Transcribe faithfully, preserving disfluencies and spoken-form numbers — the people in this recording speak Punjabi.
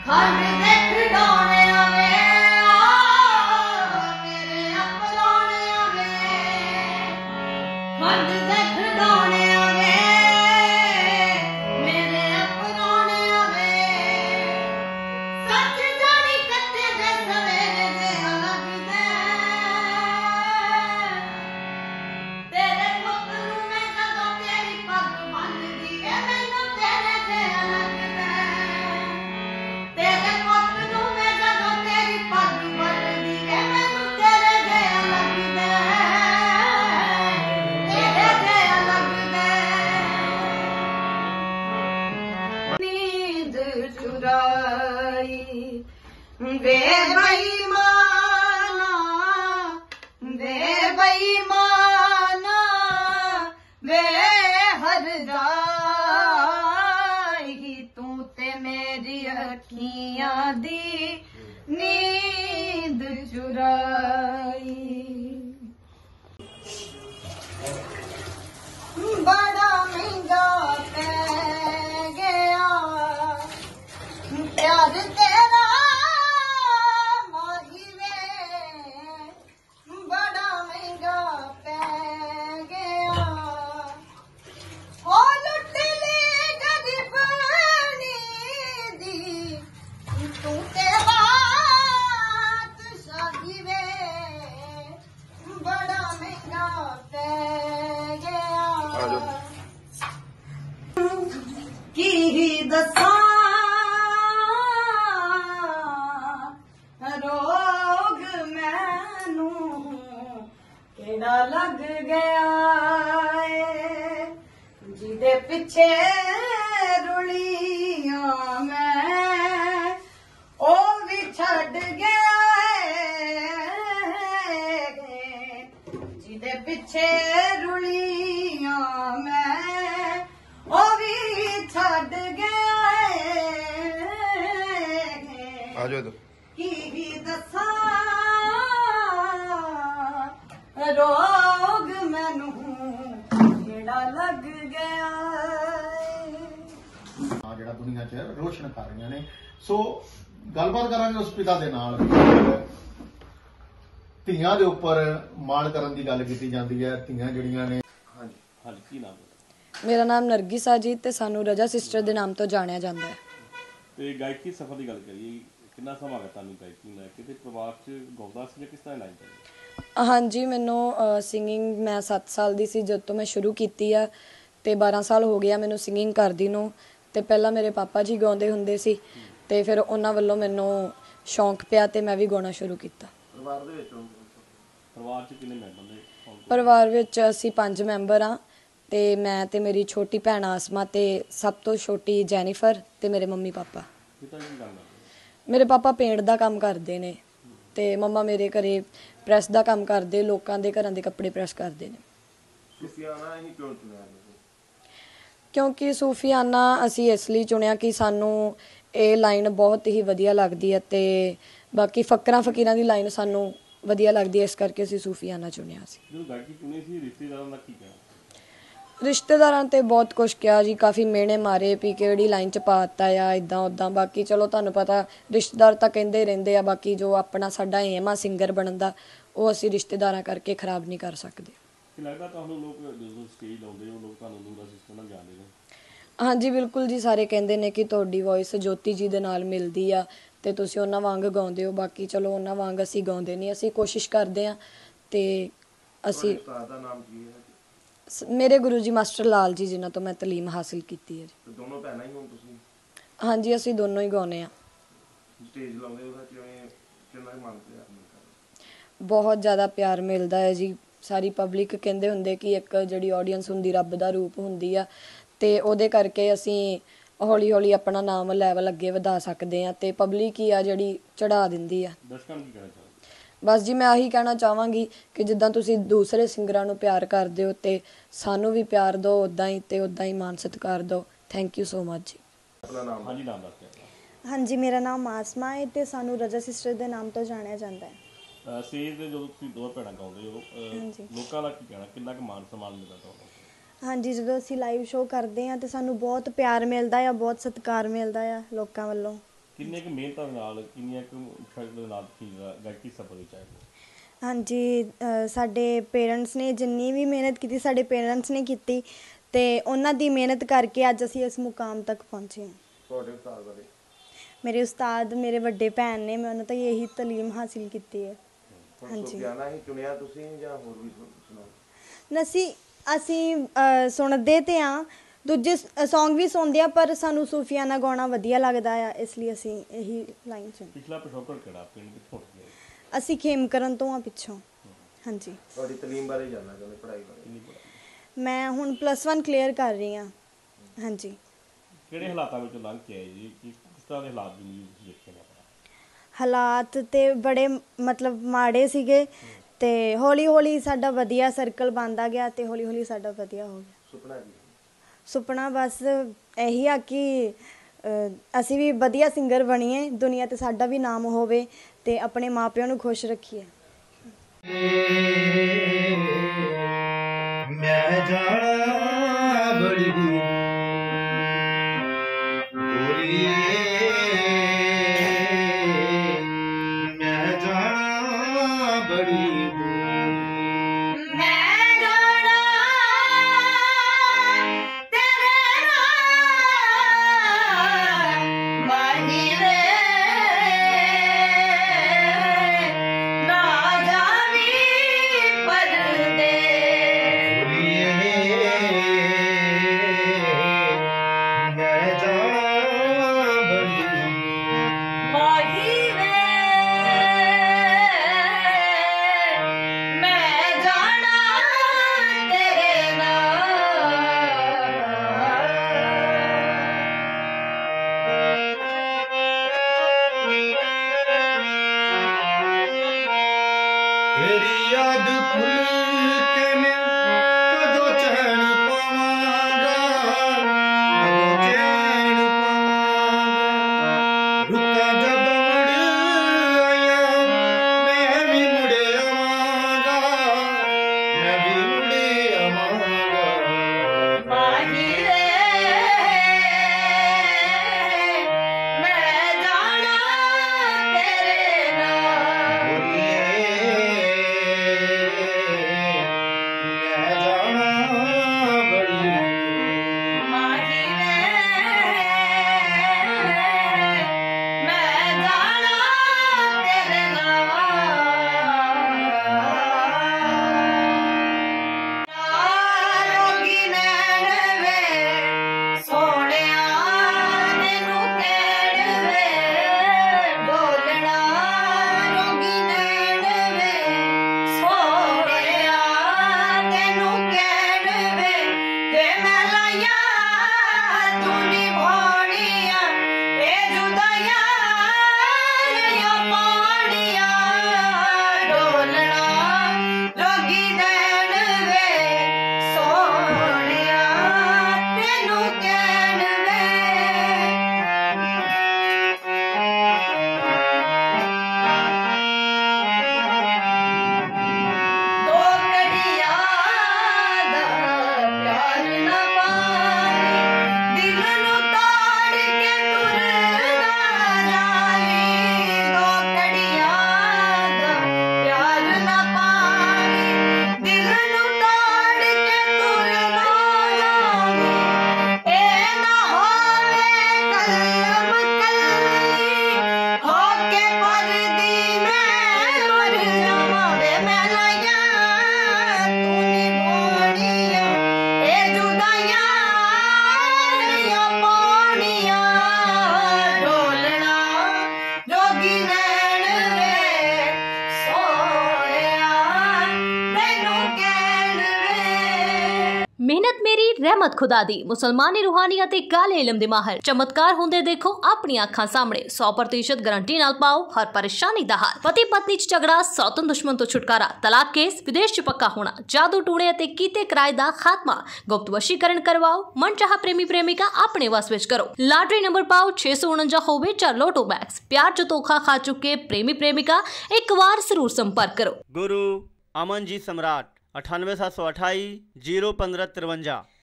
लग गया जिदे पिछे रुलिया मैं ओ भी छड़ गया जिदे पिछे रुलिया मैं ओ भी छड़ गया की दसा रोग मैनू जेड़ा लग गया जेड़ा दुनिया च रोशन कर रही ने। सो गलबात करांगे उस पिता दे नाल धीआं दे उपर माण करन दी गल कीती जांदी है। धीआं जड़ियां ने हां हां की नाम मेरा नाम नरगिस आ जी ते सानू रजा सिस्टर दे नाम तो जानिया जांदा है। ते गायकी सफर दी गल करिए कितना समा है तानू गायकी में किते परिवार च गाउंदा सी किस तरह लाइन चली? हाँ जी मैनू सिंगिंग मैं सत्त साल दी सी जद तो मैं शुरू कीती आ ते बारह साल हो गया मैनू सिंगिंग करदी नू। ते पहला मेरे पापा जी गाउंदे हुंदे सी ते फिर उन्हां वल्लों मैनू शौक पिया ते मैं भी गाउणा शुरू कीता। परिवार दे विच परिवार च किन्ने मैंबर ने? परिवार विच असीं पंज मैंबर आ ते मैं ते मेरी छोटी भैन आसमा ते सब तो छोटी जैनीफर ते मेरे मम्मी पापा। मेरे पापा पेंट दा काम करदे ने ते मम्मा मेरे घरे प्रैस दा काम करदे लोकां दे घरां दे कपड़े प्रैस करदे ने। सूफियाना ही क्यों चुनिया? क्योंकि सूफियाना असी इसलिए चुनिया कि सानू ये लाइन बहुत ही वधिया लगदी है ते बाकी फकरां फकीरां दी लाइन सानू वधिया लगदी है इस करके असी सूफियाना चुनिया सी। जो गायकी चुनी सी रिश्तेदारां दा की कहना? रिश्तेदारां ते बहुत कुछ किया जी काफ़ी मेहने मारे भी किहड़ी लाइन च पाता या इदां उदां। बाकी चलो तुहानू पता रिश्तेदार तां कहिंदे रहिंदे आ बाकी जो अपना साडा एम आ सिंगर बनन दा ਉਹ ਅਸੀਂ ਰਿਸ਼ਤੇਦਾਰਾਂ ਕਰਕੇ ਖਰਾਬ ਨਹੀਂ ਕਰ ਸਕਦੇ। ਕਿ ਲੱਗਦਾ ਤੁਹਾਨੂੰ ਲੋਕ ਜਦੋਂ ਸਟੇਜ ਲਾਉਂਦੇ ਉਹ ਲੋਕ ਤੁਹਾਨੂੰ ਦੂਰਾ ਸਿਸਟਮ ਨਾਲ ਜਾਣਦੇ ਨੇ? ਹਾਂਜੀ ਬਿਲਕੁਲ ਜੀ ਸਾਰੇ ਕਹਿੰਦੇ ਨੇ ਕਿ ਤੁਹਾਡੀ ਵੌਇਸ ਜੋਤੀ ਜੀ ਦੇ ਨਾਲ ਮਿਲਦੀ ਆ ਤੇ ਤੁਸੀਂ ਉਹਨਾਂ ਵਾਂਗ ਗਾਉਂਦੇ ਹੋ। ਬਾਕੀ ਚਲੋ ਉਹਨਾਂ ਵਾਂਗ ਅਸੀਂ ਗਾਉਂਦੇ ਨਹੀਂ ਅਸੀਂ ਕੋਸ਼ਿਸ਼ ਕਰਦੇ ਆ ਤੇ ਅਸੀਂ ਉਸਤਾਦ ਦਾ ਨਾਮ ਕੀ ਹੈ? ਮੇਰੇ ਗੁਰੂ ਜੀ ਮਾਸਟਰ ਲਾਲ ਜੀ ਜਿਨ੍ਹਾਂ ਤੋਂ ਮੈਂ ਤਾਲੀਮ ਹਾਸਿਲ ਕੀਤੀ ਹੈ ਜੀ। ਦੋਨੋਂ ਭੈਣਾਂ ਹੀ ਹੋ ਤੁਸੀਂ? ਹਾਂਜੀ ਅਸੀਂ ਦੋਨੋਂ ਹੀ ਗਾਉਂਦੇ ਆ। ਸਟੇਜ ਲਾਉਂਦੇ ਉਹਦਾ ਕਿਵੇਂ ਕਿੰਨਾ ਮੰਨਦੇ ਆ? बहुत ज़्यादा प्यार मिलता है जी। सारी पब्लिक कहते होंगे कि एक जी ऑडियंस होंगी रब का रूप होंगी आ ते ओहदे करके असी हौली हौली अपना नाम लैवल अगे वधा सकते हैं ते पब्लिक ही आ जी चढ़ा दिंदी आ। बस जी मैं आही कहना चाहवांगी कि जिद्दां तुसीं दूसरे सिंगरां नूं प्यार करदे हो ते सानू भी प्यार दो उदां ही ते उदां ही मान सत्कार दो। थैंक यू सो मच जी। अपना नाम? हाँ जी नाम दस। हाँ जी मेरा नाम आसमा है ते सानू रजा सिस्टर दे नाम तो जानिया जाता है। ਸਟੇਜ ਤੇ ਜਦੋਂ ਤੁਸੀਂ ਦੋ ਭੈਣਾਂ ਗਾਉਂਦੇ ਹੋ ਲੋਕਾਂ ਦਾ ਕੀ ਕਹਿਣਾ ਕਿੰਨਾ ਕੁ ਮਾਨ ਸਨਮਾਨ ਮਿਲਦਾ ਤੁਹਾਨੂੰ? ਹਾਂਜੀ ਜਦੋਂ ਅਸੀਂ ਲਾਈਵ ਸ਼ੋਅ ਕਰਦੇ ਹਾਂ ਤੇ ਸਾਨੂੰ ਬਹੁਤ ਪਿਆਰ ਮਿਲਦਾ ਆ ਬਹੁਤ ਸਤਿਕਾਰ ਮਿਲਦਾ ਆ ਲੋਕਾਂ ਵੱਲੋਂ। ਕਿੰਨੇ ਕੁ ਮਿਹਨਤਾਂ ਦੇ ਨਾਲ ਕਿੰਨੀਆਂ ਕੁ ਸ਼ਗਨ ਦੇ ਨਾਲ ਤੁਸੀਂ ਗਾਇਕੀ ਸਫਲ ਵਿੱਚ ਆਏ ਹੋ? ਹਾਂਜੀ ਅ, ਸਾਡੇ ਪੇਰੈਂਟਸ ਨੇ ਜਿੰਨੀ ਵੀ ਮਿਹਨਤ ਕੀਤੀ ਸਾਡੇ ਪੇਰੈਂਟਸ ਨੇ ਕੀਤੀ ਤੇ ਉਹਨਾਂ ਦੀ ਮਿਹਨਤ ਕਰਕੇ ਅੱਜ ਅਸੀਂ ਇਸ ਮੁਕਾਮ ਤੱਕ ਪਹੁੰਚੇ ਹਾਂ। ਤੁਹਾਡੇ ਉਸਤਾਦ ਬਾਰੇ? ਮੇਰੇ ਉਸਤਾਦ ਮੇਰੇ ਵੱਡੇ ਭੈਣ ਨੇ, ਮੈਂ ਉਹਨਾਂ ਤੋਂ ਇਹੀ ਤਾਲੀਮ ਹਾਸਿਲ ਕੀਤੀ ਹੈ। ਹਾਂਜੀ ਸੁਫਿਆਨਾ ਹੀ ਚੁਣਿਆ ਤੁਸੀਂ ਜਾਂ ਹੋਰ ਵੀ ਸੁਣਾਓ? ਅਸੀਂ ਅਸੀਂ ਅ, ਸੁਣਦੇ ਤੇ ਹਾਂ, ਦੂਜੇ ਸੌਂਗ ਵੀ ਸੁਣਦੇ ਆ, ਪਰ ਸਾਨੂੰ ਸੂਫੀਆਨਾ ਗਾਉਣਾ ਵਧੀਆ ਲੱਗਦਾ ਆ, ਇਸ ਲਈ ਅਸੀਂ ਇਹੀ ਲਾਈਨ ਚੁਣੀ। ਪਿਛਲਾ ਪਿਛੋਕੜ ਕਿਹੜਾ ਪਿੰਡ ਕਿੱਥੋਂ ਗਿਆ? ਅਸੀਂ ਖੇਮਕਰਨ ਤੋਂ ਆ ਪਿੱਛੋਂ। ਹਾਂਜੀ ਤੁਹਾਡੀ ਤਾਲੀਮ ਬਾਰੇ ਜਾਣਨਾ ਚਾਹੁੰਦੇ, ਪੜ੍ਹਾਈ ਬਾਰੇ? ਮੈਂ ਹੁਣ ਪਲੱਸ ਵਨ ਕਲੀਅਰ ਕਰ ਰਹੀ ਹਾਂ। ਹਾਂਜੀ ਕਿਹੜੇ ਹਾਲਾਤਾਂ ਵਿੱਚੋਂ ਲੰਘ ਕੇ ਆਏ ਜੀ? ਕਿ ਕਿਸ ਤਰ੍ਹਾਂ ਦੇ ਹਾਲਾਤ ਜ਼ਿੰਦਗੀ ਵਿੱਚ ਦੇਖੇ ਨੇ? ਹਾਲਾਤ ਤੇ ਬੜੇ ਮਤਲਬ ਮਾੜੇ ਸੀਗੇ ਤੇ ਹੌਲੀ ਹੌਲੀ ਸਾਡਾ ਵਧੀਆ ਸਰਕਲ ਬਣਦਾ ਗਿਆ ਤੇ ਹੌਲੀ ਹੌਲੀ ਸਾਡਾ ਵਧੀਆ ਹੋ ਗਿਆ। ਸੁਪਨਾ ਕੀ? ਸੁਪਨਾ ਬਸ ਇਹੀ ਆ ਕਿ ਅ, ਅਸੀਂ ਵੀ ਵਧੀਆ ਸਿੰਗਰ ਬਣੀਏ, ਦੁਨੀਆ ਤੇ ਸਾਡਾ ਵੀ ਨਾਮ ਹੋਵੇ ਤੇ ਆਪਣੇ ਮਾਪਿਆਂ ਨੂੰ ਖੁਸ਼ ਰੱਖੀਏ। ਮੈਂ ਜਾਣਾ ਬੜੀ ਦੂਰ ਗੋਰੀਏ, ਮੈਂ ਜਾਣਾ ਬੜੀ ਦੂਰ। ਮੈਂ ਜਾਣਾ ਤੇਰੇ ਨਾਲ ਮਾਹੀ ਵੇ, ਨਾ ਜਾਵੀਂ ਪਰਦੇ। ਮੈਂ ਜਾਣਾ ਬੜੀ ਮਾਹੀ ਵੇ, ਮੈਂ ਜਾਣਾ ਤੇਰੇ ਨਾਲ। ਤੇਰੀ ਯਾਦ ਭੁੱਲ ਕੇ ਮੈਂ ਕਦੋਂ ਚੈਨ ਪਾਵਾਂਗਾ, ਕਦੋਂ ਚੈਨ ਪਾਵਾਂਗਾ। ਰੁੱਤਾਂ ਜਦੋਂ ਮੁੜ ਆਈਆਂ ਮੈਂ ਵੀ ਮੁੜ ਆਵਾਂਗਾ, ਮੈਂ ਵੀ ਮੁੜ ਆਵਾਂਗਾ। ਮਾਹੀ ਵੇ, ਮੈਂ ਜਾਣਾ ਤੇਰੇ ਨਾਲ। ਮੈਂ ਜਾਣਾ ਬੜੀ ਮਾਹੀ ਵੇ, ਮੈਂ ਜਾਣਾ ਤੇਰੇ ਨਾਲ। ਰੋਗੀ ਨੈਣ ਵੇ ਸੋਹਣਿਆ, ਤੈਨੂੰ ਕਹਿਣ ਵੇ ਡੋਲਣਾ। ਰੋਗੀ ਨੈਣ ਵੇ ਸੋਹਣਿਆ, ਤੈਨੂੰ ਕਹਿਣ ਵੇ ਵੇ ਮੈਂ ਲਾਇਆ ਤੂੰ ਨਿਭਾਉਣੀਆਂ ਇਹ ਜੁਦਾਈਆਂ ਦੀਆਂ ਪਾਣੀਆਂ। ਡੋਲਣਾ ਰੋਗੀ ਨੈਣ ਵੇ ਸੋਹਣਿਆ, ਤੈਨੂੰ ਕਹਿਣ ਵੇ। ਦੋ ਘੜੀਆਂ ਦਾ ਪਿਆਰ ਨਾ ਪਾਵੀਂ, ਦਿਲ ਨੂੰ ਤੋੜ ਕੇ ਤੁਰ ਨਾ ਜਾਈਂ। ਦੋ ਘੜੀਆਂ ਦਾ ਪਿਆਰ ਨਾ ਪਾਵੀਂ, ਦਿਲ ਨੂੰ ਤੋੜ ਕੇ ਤੁਰ ਨਾ ਜਾਈਂ। ਇਹ ਨਾ ਹੋਵੇ ਕਲਮ ਕੱਲੀ ਹੋ ਕੇ ਪਰਦੀ ਮੈਂ ਮਰ ਜਾਵਾਂ। ਵੇ ਮੈਂ ਲਾਇਆ ਤੂੰ ਨਿਭਾਉਣੀਆਂ ਇਹ ਜੁਦਾਈਆਂ ਦੀਆਂ ਪਾਣੀਆਂ। ਡੋਲਣਾ ਜੋਗੀ ਨੈਣ ਵੇ ਸੋਹਣਿਆ, ਤੈਨੂੰ ਕਹਿਣ ਵੇ। ਮਿਹਨਤ ਮੇਰੀ ਰਹਿਮਤ ਖੁਦਾ ਦੀ। ਮੁਸਲਮਾਨੀ ਰੂਹਾਨੀ ਅਤੇ ਕਾਲੇ ਇਲਮ ਦੇ ਮਾਹਰ ਚਮਤਕਾਰ ਹੁੰਦੇ ਦੇਖੋ ਆਪਣੀਆਂ ਅੱਖਾਂ ਸਾਹਮਣੇ। ਸੌ ਪ੍ਰਤੀਸ਼ਤ ਗਾਰੰਟੀ ਨਾਲ ਪਾਓ ਹਰ ਪਰੇਸ਼ਾਨੀ ਦਾ ਹੱਲ। ਪਤੀ ਪਤਨੀ ਚ ਝਗੜਾ, ਸੌਤਨ ਦੁਸ਼ਮਣ ਤੋਂ ਛੁਟਕਾਰਾ, ਤਲਾਕ ਕੇਸ, ਵਿਦੇਸ਼ ਚ ਪੱਕਾ ਹੋਣਾ, ਜਾਦੂ ਟੂਣੇ ਅਤੇ ਕੀਤੇ ਕਿਰਾਏ ਦਾ ਖਾਤਮਾ, ਗੁਪਤ ਵਸ਼ੀਕਰਨ ਕਰਵਾਓ, ਮਨਚਾਹਾ ਪ੍ਰੇਮੀ ਪ੍ਰੇਮਿਕਾ ਆਪਣੇ ਵਸ ਵਿੱਚ ਕਰੋ। ਲਾਟਰੀ ਨੰਬਰ ਪਾਓ ਛੇ ਸੌ ਉਣੰਜਾ ਹੋਵੇ ਜਾਂ ਲੋਟੋ ਬੈਕਸ। ਪਿਆਰ ਚ ਧੋਖਾ ਖਾ ਚੁੱਕੇ ਪ੍ਰੇਮੀ ਪ੍ਰੇਮਿਕਾ ਇੱਕ ਵਾਰ ਜ਼ਰੂਰ ਸੰਪਰਕ ਕਰੋ। गुरु अमनजीत सम्राट अठानवे सात सौ अठाई जीरो पंद्रह तिरवंजा।